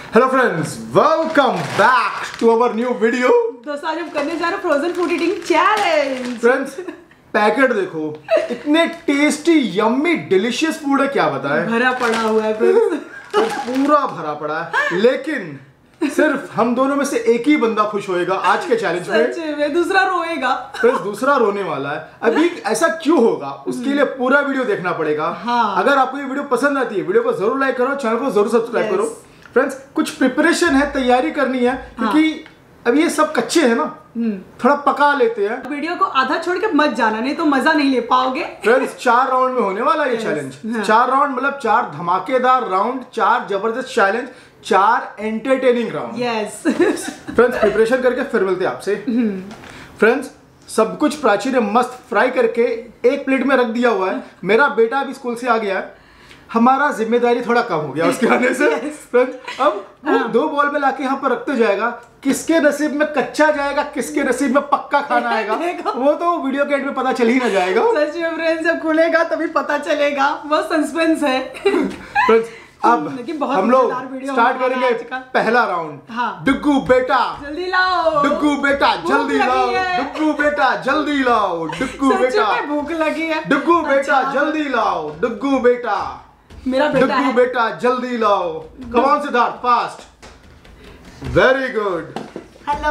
Hello friends, welcome back to our new video. दोस्तों आज हम करने जा रहे हैं frozen food eating challenge. Friends packet देखो, इतने टेस्टी यम्मी डिलीशियस फूड है, क्या बताएं। भरा पड़ा हुआ है फ्रेंड्स, पूरा भरा पड़ा है, लेकिन सिर्फ हम दोनों में से एक ही बंदा खुश होएगा आज के चैलेंज में। दूसरा रोएगा। फ्रेंड्स दूसरा रोने वाला है। अभी ऐसा क्यों होगा, उसके लिए पूरा वीडियो देखना पड़ेगा। हाँ। अगर आपको ये वीडियो पसंद आती है, वीडियो को जरूर लाइक करो, चैनल को जरूर सब्सक्राइब करो। फ्रेंड्स कुछ प्रिपरेशन है, तैयारी करनी है, क्योंकि अभी ये सब कच्चे हैं ना, थोड़ा पका लेते हैं। वीडियो को आधा छोड़ के मत जाना, नहीं तो मजा नहीं ले पाओगे। फ्रेंड्स 4 राउंड में होने वाला है ये चैलेंज। 4 राउंड मतलब 4 धमाकेदार राउंड, 4 जबरदस्त challenge, 4 entertaining round. Yes friends preparation करके फिर मिलते हैं आपसे। फ्रेंड्स सब कुछ प्राची ने मस्त फ्राई करके एक प्लेट में रख दिया हुआ है। मेरा बेटा अभी स्कूल से आ गया है, हमारा जिम्मेदारी थोड़ा कम हो गया उसके आने से। फ्रेंड्स अब वो 2 बॉल में लाके यहाँ पर रखते जाएगा, किसके नसीब में कच्चा जाएगा, किसके नसीब में पक्का खाना आएगा, वो तो वीडियो के एंड में पता चल ही ना जाएगा। सच में फ्रेंड्स जब खुलेगा तभी पता चलेगा, वो सस्पेंस है। फ्रेंड्स अब हम लोग स्टार्ट करेंगे पहला राउंड। हाँ। डुग्गू बेटा जल्दी लाओ, डुग्गू बेटा जल्दी लाओ, डुग्गू बेटा जल्दी लाओ, डुग्गू बेटा भूख लगी है, डुग्गू बेटा जल्दी लाओ, डुग्गू बेटा, मेरा बेटा डुग्गू बेटा जल्दी लाओ। Come on Siddharth, fast, very good. Hello.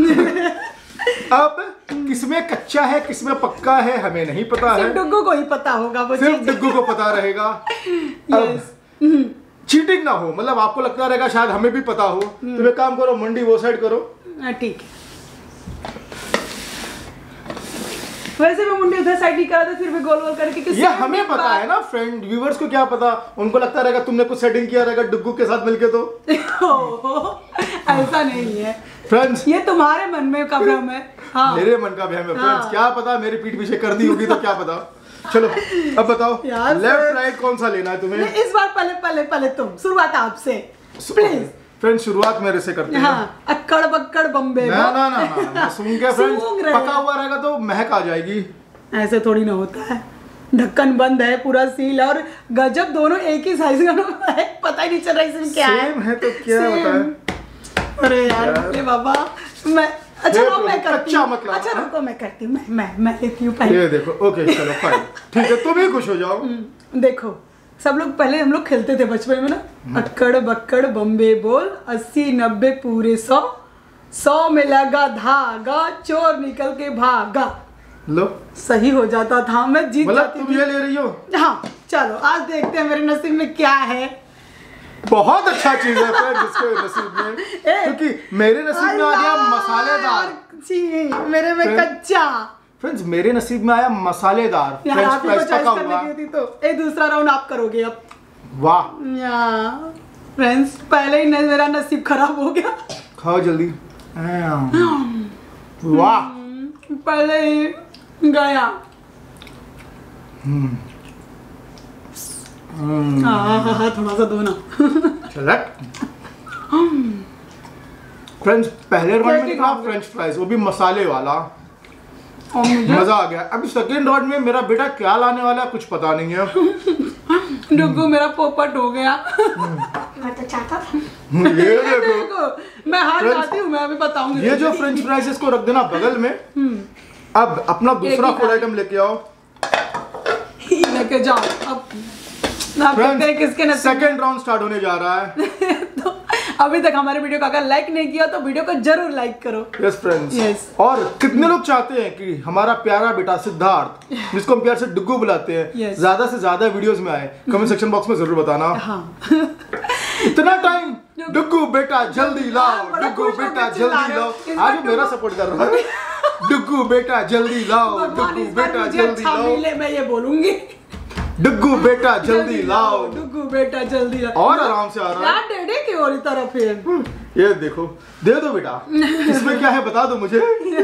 अब किसमें कच्चा है किसमें पक्का है हमें नहीं पता है, डुग्गू को ही पता होगा, वो सिर्फ डुग्गू को पता रहेगा। चीटिंग ना हो, मतलब आपको लगता रहेगा शायद हमें भी पता हो, तो एक काम करो, मंडी वो साइड करो। ठीक है, वैसे मैं मुंडी उधर साइड ही करा था, फिर भी गोल गोल करके ये हमें पता है ना फ्रेंड, व्यूअर्स को क्या पता, उनको लगता रहेगा तुमने कुछ सेटिंग किया रहेगा डुग्गू के साथ मिलके। तो ऐसा नहीं है फ्रेंड्स, ये तुम्हारे मन में का भ्रम है। हाँ। मेरे मन का भ्रम है फ्रेंड्स, क्या पता मेरी पीठ पीछे कर दी होगी तो क्या पता। चलो अब बताओ लेफ्ट राइट कौन सा लेना है तुम्हें। इस बार पहले तुम, शुरुआत आपसे प्लीज। फ्रेंड्स शुरुआत मेरे से करते हैं। हाँ, अक्कड़ बक्कड़ बम्बे। ना सूंघ के फ्रेंड्स, पका हुआ रहेगा तो महक आ जाएगी। ऐसे थोड़ी ना होता है, ढक्कन बंद है, पूरा सील, और गजब दोनों एक ही साइज का है, पता ही नहीं चल रहा इसमें क्या है। सेम है तो क्या बताएं। अरे यार बाबा, मैं अच्छा मैं करती हूँ। मतलब अच्छा रुको, मैं करती हूँ, मैं लेती हूँ पहले। ये देखो, ओके चलो फाइन, ठीक है, तुम ही खुश हो जाओ। देखो सब लोग पहले हम लोग खेलते थे बचपन में ना, अक्कड़ बक्कड़ बम्बे बोल, 80 90 पूरे 100, 100 में लगा धागा, चोर निकल के भागा। लो सही हो जाता था, मैं जीत जाती थी। तुम ये ले रही हो? हाँ चलो आज देखते हैं मेरे नसीब में क्या है। बहुत अच्छा चीज है जिसके नसीब में, क्योंकि मेरे नसीब में आ गया मसालेदार, मेरे में कच्चा। फ्रेंड्स मेरे नसीब में आया मसालेदार फ्रेंच फ्राइज पका हुआ। तो एक दूसरा राउंड आप करोगे अब। वाह फ्रेंड्स पहले ही मेरा नसीब खराब हो गया। खाओ जल्दी। वाह पहले ही गया। थोड़ा सा दो ना। फ्रेंड्स पहले राउंड में था फ्रेंच फ्राइज, वो भी मसाले वाला, मजा आ गया। अभी सेकेंड राउंड में मेरा बेटा क्या लाने वाला है कुछ पता नहीं है। डुग्गू मेरा पोपट हो गया। मैं तो चाहता था। ये देखो मैं हार जाती हूँ, मैं अभी बताऊंगी। ये जो फ्रेंच फ्राइज इसको रख देना बगल में। अब अपना दूसरा फूड आइटम लेके आओ। लेके जाओ अब। किसके नसीब। सेकेंड राउंड स्टार्ट होने जा रहा है। तो अभी तक हमारे वीडियो को अगर लाइक नहीं किया तो वीडियो को जरूर लाइक करो। Yes friends. और कितने लोग चाहते हैं कि हमारा प्यारा बेटा सिद्धार्थ, जिसको हम प्यार से डुग्गू बुलाते हैं, ज्यादा से ज्यादा वीडियोस में आए, कमेंट सेक्शन बॉक्स में जरूर बताना। हाँ। इतना टाइम, डुग्गू बेटा जल्दी लाओ, डुग्गू बेटा जल्दी लाओ। आज मेरा सपोर्ट कर रहा है। डुग्गू बेटा जल्दी लाओ, डुग्गू बेटा जल्दी लाओ। मैं ये बोलूंगी, डुग्गू बेटा जल्दी लाओ, डुग्गू बेटा जल्दी लाओ। और आराम से आ रहा है। डेढ़े की और तरफ है। ये देखो, दे दो बेटा, इसमें क्या है बता दो मुझे।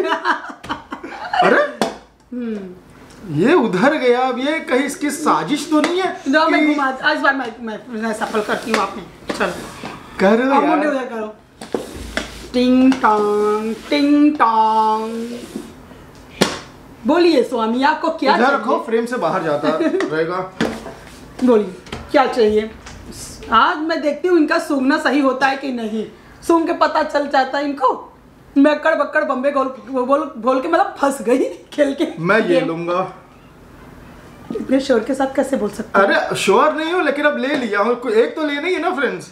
अरे ये उधर गया, अब ये कहीं इसकी साजिश तो नहीं है? मैं घुमा, आज बार मैं सफल करती हूँ आपने। चलो करो यार, उधर करो। टिंग टोंग टिंग टोंग। बोलिए स्वामी, आपको क्या चाहिए? रखो, फ्रेम से बाहर जाता रहेगा। बोलिए क्या चाहिए? आज मैं देखती हूँ इनका सूंघना सही होता है कि नहीं। सूंघ के पता चल जाता है इनको। मैं अक्कड़ बक्कड़ बम्बे बोल के मतलब फंस गई खेल के। मैं ये लूंगा। इतने शोर के साथ कैसे बोल सकते? अरे श्योर नहीं हूँ, लेकिन अब ले लिया हूँ। एक तो लेना ही है ना फ्रेंड्स।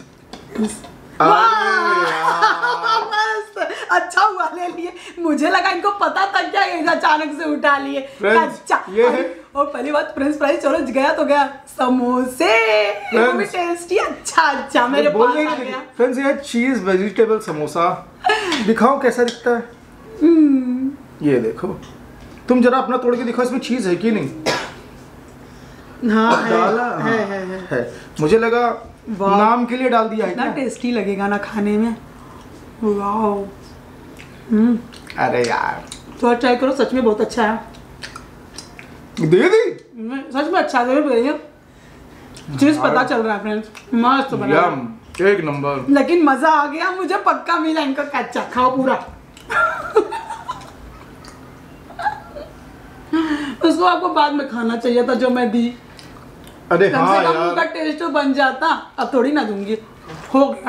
अच्छा हुआ ले लिए। मुझे लगा इनको पता था क्या, अचानक से उठा लिए। अच्छा ये है। और पहली बात फ्रेंच फ्राइज, चलो गया तो गया। समोसे वो भी टेस्टी। अच्छा मेरे पास आ गया फ्रेंड्स। ये चीज वेजिटेबल समोसा। दिखाओ कैसा दिखता है। ये देखो, तुम जरा अपना तोड़ के दिखाओ, इसमें चीज है कि नहीं। हाँ डाला है। मुझे लगा नाम के लिए डाल दिया है। ना टेस्टी लगेगा ना खाने में। वाओ। अरे यार तो ट्राई करो, सच में बहुत अच्छा है। दे दी सच में अच्छा है। चीज पता चल रहा है फ्रेंड्स, मस्त बना है। एक नंबर। लेकिन मजा आ गया मुझे, पक्का मिला इनका कच्चा। खाओ पूरा। उसको आपको बाद में खाना चाहिए था जो मैं दी। अरे कम हाँ से कम यार, उनका टेस्ट तो बन जाता। अब थोड़ी ना दूंगी, हो गया।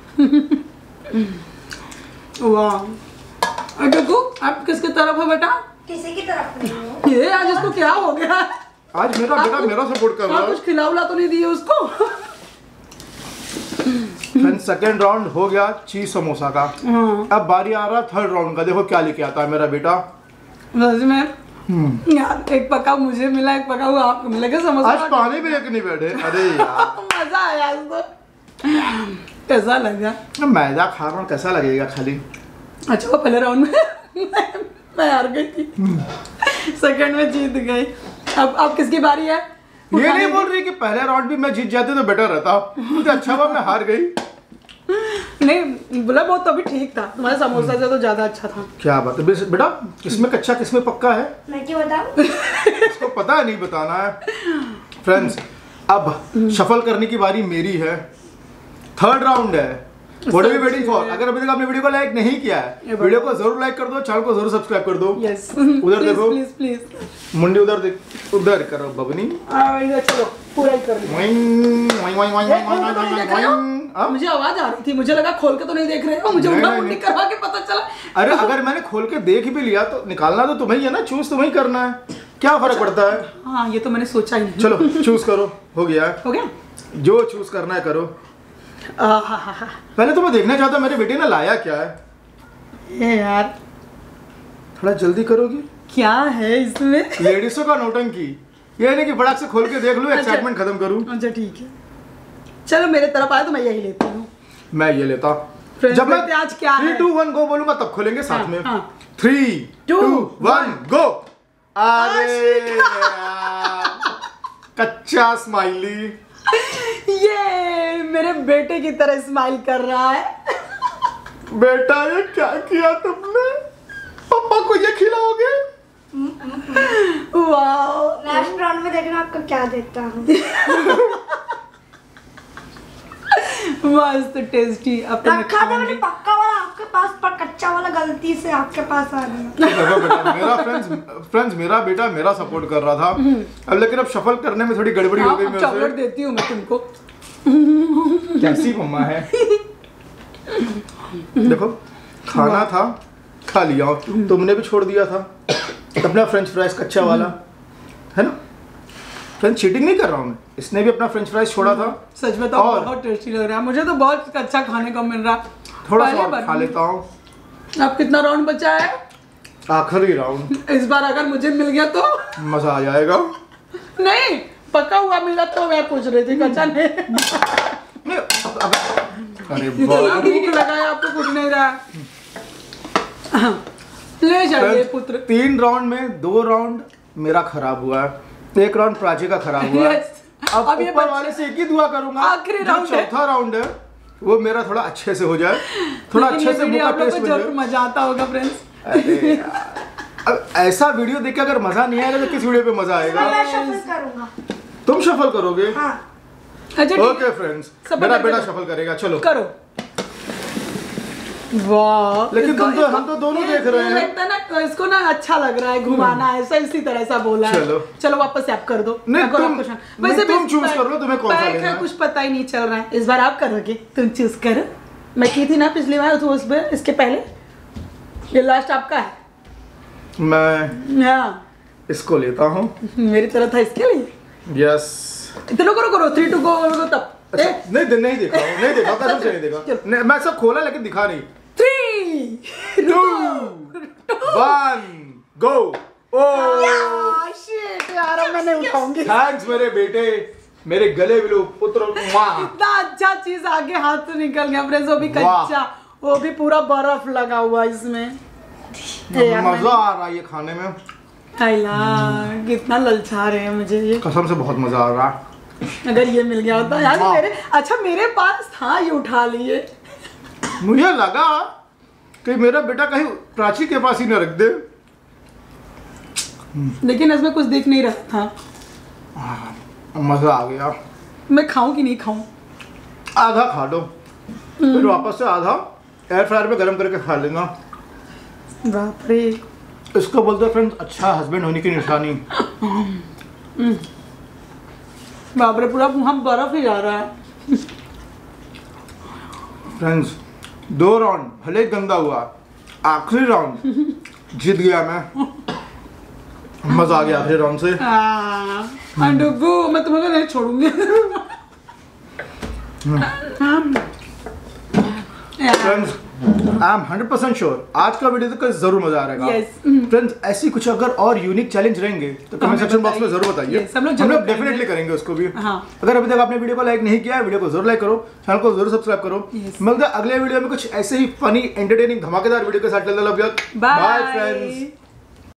वाह। देखो आप किसकी तरफ हो बेटा? किसी की तरफ नहीं हूँ। ये आज इसको क्या हो गया? आज मेरा बेटा मेरा सपोर्ट कर रहा है। कुछ खिलावला तो नहीं दिए उसको? सेकंड राउंड हो गया चीज समोसा का। अब बारी आ रहा थर्ड राउंड का। देखो क्या लेके आता है मेरा बेटा। सच में यार, एक पका मुझे मिला, एक पका हुआ आपको मिला। क्या समोसा आज पानी भी लेके नहीं बैठे। अरे यार मजा आया आज तो। कैसा लगा? मैदा खा रहा हूँ, कैसा लगेगा खाली। अच्छा वो पहले राउंड में मैं हार गई थी, सेकंड में जीत गई। अब किसकी बारी है? ये नहीं बोल रही कि पहले राउंड भी मैं जीत जाती तो बेटर रहता। मुझे अच्छा हुआ मैं हार गई। नहीं बोला, वो तो भी ठीक था। तुम्हारे समोसा से तो ज्यादा अच्छा था। क्या बात है बेटा, किसमें कच्चा किसमें पक्का है? मैं क्यों बताऊं? इसको पता है नहीं बताना है। फ्रेंड्स अब शफल करने की बारी मेरी है। थर्ड राउंड है। What are you waiting for? अगर अभी तक आपने वीडियो को लाइक नहीं किया है, वीडियो को जरूर लाइक कर दो, चैनल को जरूर सब्सक्राइब कर दो। यस उधर देखो, प्लीज प्लीज। मुंडी उधर देख, उधर करो बबनी। चलो पूरा ही कर लिया। मुझे आवाज आ रही थी, मुझे लगा खोल के तो नहीं देख रहे हो। मुझे उल्टा मुंडी करवा के पता चला। अरे अगर मैंने खोल के देख भी लिया तो निकालना तो तुम्हें ही है ना, चूज तुम्हें ही करना है। क्या फर्क पड़ता है? हाँ ये तो मैंने सोचा ही नहीं। चलो चूज करो। हो गया? हो गया। जो चूज करना है करो। पहले तो मैं देखना चाहता मेरे बेटे ने लाया क्या है। ये यार थोड़ा जल्दी करोगी? क्या है इसमें? लेडीजों का नौटंकी। ये नहीं कि फटाक से खोल के देख लूं, एक्साइटमेंट खत्म करूं। अच्छा ठीक है, चलो मेरे तरफ आए तो मैं यही लेती हूँ। मैं ये लेता। जब मैं आज क्या 3 2 1 गो बोलूंगा तब खोलेंगे साथ में। 3 2 1 गो। अरे कच्चा स्माइली। ये मेरे बेटे की तरह स्माइल कर रहा है। बेटा ये क्या किया तुमने? पापा को ये खिलाओगे? वाओ। नेक्स्ट राउंड में देखना आपको क्या देता हूँ। मस्त टेस्टी। अब तो मैं रखा था मैंने खाऊंगी। पक्का वाला आपके पास, पर कच्चा वाला गलती से आपके पास आ गया। देखो बेटा, मेरा फ्रेंड्स मेरा बेटा मेरा सपोर्ट कर रहा था। अब लेकिन अब शफल करने में थोड़ी गड़बड़ी हो गई। अब चॉकलेट देती हूँ मैं तुमको। कैसी मम्मा है। देखो खाना था, खा लिया। तुमने भी छोड़ दिया था अपना फ्रेंच फ्राइज कच्चा वाला, है ना? फ्रेंच चीटिंग नहीं कर रहा हूँ मैं। इसने भी अपना फ्रेंच फ्राइज छोड़ा था। सच में तो और बहुत टेस्टी लग रहा है। मुझे तो बहुत अच्छा खाने को मिल रहा। थोड़ा सा और खा लेता हूँ। अब कितना राउंड बचा है? आखिरी राउंड। इस बार अगर मुझे मिल गया तो मजा आ जाएगा। नहीं, पका हुआ मिला तो मैं पूछ रही थी, कच्चा नहीं। अरे इतना भूख लगाया आपको कुछ नहीं रहा। ले जाइए पुत्र। 3 राउंड में 2 राउंड मेरा खराब हुआ है, 1 राउंड प्राची का खराब हुआ है। अब ये ऊपर वाले से एक ही दुआ करूंगा, आखिरी राउंड है। चौथा राउंड है वो मेरा थोड़ा अच्छे से हो जाए, थोड़ा अच्छे से मुंह का टेस्ट मिल जाए। मजा आता होगा फ्रेंड्स। अरे यार, अब ऐसा वीडियो देख के अगर मजा नहीं आएगा तो किस वीडियो पे मजा आएगा? मैं शफल करूंगा। तुम शफल करोगे? हाँ। अच्छा ओके फ्रेंड्स, मेरा बेटा शफल करेगा। चलो करो। वाह, लेकिन हम तो दोनों देख रहे हैं। लगता है ना इसको ना अच्छा लग रहा है घुमाना, ऐसा इसी तरह सा बोला है। चलो वापस से आप कर दो। नहीं तुम चूज कर लो, तुम्हें कौन सा लेना है। कुछ पता ही नहीं चल रहा है, इस बार आप करोगे, तुम चूज करो। मैं की थी ना पिछली बार, तो उस बार इसके पहले ये लास्ट आपका है। मैं हाँ इसको लेता हूँ। मेरी तरह था इसके लिए। यस चलो करो 3 2 go तब। अच्छा, नहीं देखा कसम से नहीं देखा। मैं सब खोला लेकिन दिखा नहीं। 3 2 1 गो। ओह शिट यार, मैं नहीं उठाऊंगी। थैंक्स मेरे बेटे, मेरे गले बिलो पुत्र। इतना अच्छा चीज आगे हाथ से निकल गया फ्रेंड्स, वो भी कच्चा, वो भी पूरा बर्फ लगा हुआ इसमें। मजा आ रहा है ये खाने में। कितना ललचा रहे हैं मुझे ये, कसम से बहुत मजा आ रहा है। अगर ये मिल गया होता यार। मेरे पास था, ये उठा लिए। मुझे लगा कि मेरा बेटा कहीं प्राची के पास ही न रख दे, लेकिन इसमें कुछ दिख नहीं रहा था। मजा आ गया। मैं खाऊं कि नहीं खाऊं? आधा खा लो, फिर वापस से आधा एयर फ्रायर में गरम करके खा लेना। बाप रे, इसको बोलते हैं फ्रेंड्स अच्छा हस्बैंड होने की निशानी। बाप रे, पूरा मुंह बर्फ ही जा रहा है। फ्रेंड्स 2 राउंड भले गंदा हुआ, आखिरी राउंड जीत गया मैं। मजा आ गया आखिरी राउंड से। डुगू, मैं तुम्हें नहीं छोड़ूंगी। फ्रेंड्स आई एम 100% श्योर आज का वीडियो देखकर जरूर मजा आ रहेगा। फ्रेंड्स ऐसी कुछ अगर और यूनिक चैलेंज रहेंगे तो कमेंट सेक्शन बॉक्स में जरूर बताइए, हम लोग डेफिनेटली करेंगे उसको भी। अगर अभी तक आपने वीडियो को लाइक नहीं किया है, वीडियो को जरूर लाइक करो, चैनल को जरूर सब्सक्राइब करो। मिलते हैं अगले वीडियो में कुछ ऐसे ही फनी एंटरटेनिंग धमाकेदार वीडियो के साथ। Bye friends.